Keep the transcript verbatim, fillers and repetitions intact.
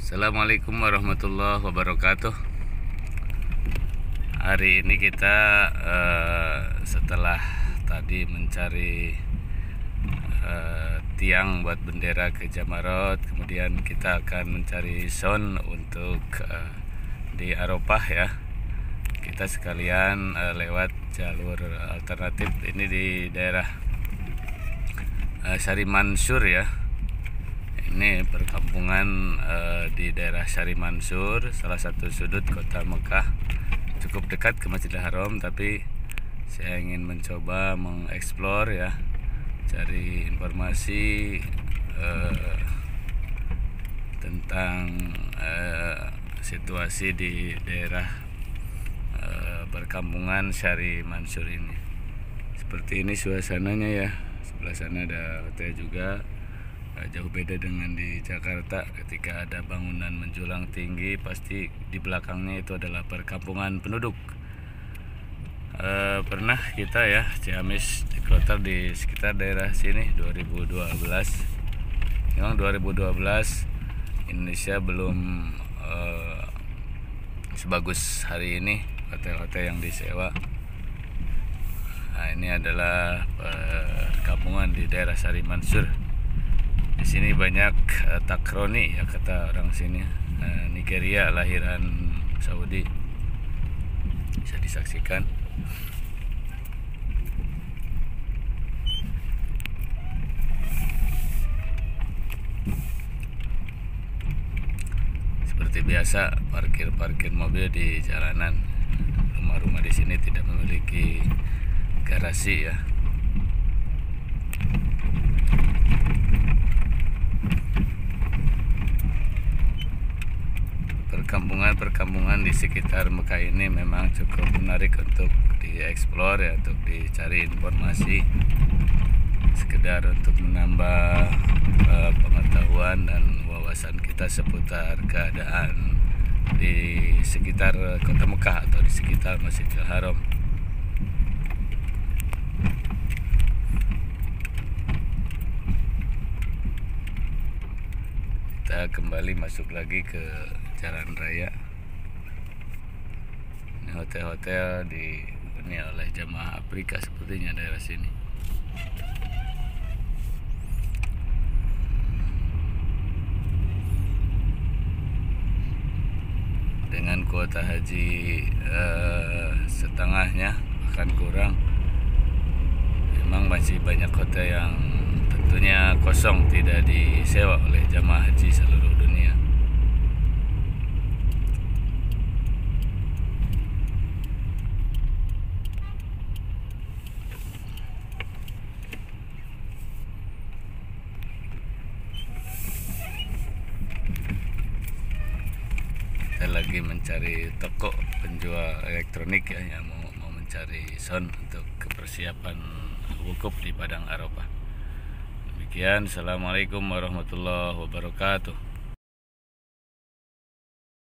Assalamualaikum warahmatullahi wabarakatuh. Hari ini kita uh, setelah tadi mencari uh, tiang buat bendera ke Jamarot, kemudian kita akan mencari sound untuk uh, di Arafah ya. Kita sekalian uh, lewat jalur alternatif ini di daerah uh, Syari Mansur ya. Ini perkampungan uh, di daerah Syari Mansur, salah satu sudut kota Mekah, cukup dekat ke Masjidil Haram, tapi saya ingin mencoba mengeksplor ya, cari informasi uh, tentang uh, situasi di daerah uh, perkampungan Syari Mansur ini. Seperti ini suasananya ya. Sebelah sana ada hotel juga. Jauh beda dengan di Jakarta, ketika ada bangunan menjulang tinggi pasti di belakangnya itu adalah perkampungan penduduk. E, pernah kita ya Ciamis dikloter di sekitar daerah sini dua ribu dua belas. Memang dua ribu dua belas Indonesia belum e, sebagus hari ini hotel-hotel yang disewa. Nah, ini adalah perkampungan di daerah Syari Mansur. Di sini banyak uh, takroni ya kata orang sini, uh, Nigeria lahiran Saudi, bisa disaksikan. Seperti biasa parkir-parkir mobil di jalanan. Rumah-rumah di sini tidak memiliki garasi ya. Perkampungan-perkampungan di sekitar Mekah ini memang cukup menarik untuk dieksplor ya, untuk dicari informasi, sekedar untuk menambah uh, pengetahuan dan wawasan kita seputar keadaan di sekitar kota Mekah atau di sekitar Masjidil Haram. Kita kembali masuk lagi ke jalan raya. Ini hotel-hotel di ini oleh jamaah Afrika sepertinya daerah sini. Dengan kuota haji eh, setengahnya bahkan kurang, memang masih banyak hotel yang tentunya kosong, tidak disewa oleh jamaah haji seluruh dunia. Kita lagi mencari toko penjual elektronik ya, yang mau, mau mencari sound untuk kepersiapan wukuf di Padang Arafah. Demikian, assalamualaikum warahmatullahi wabarakatuh.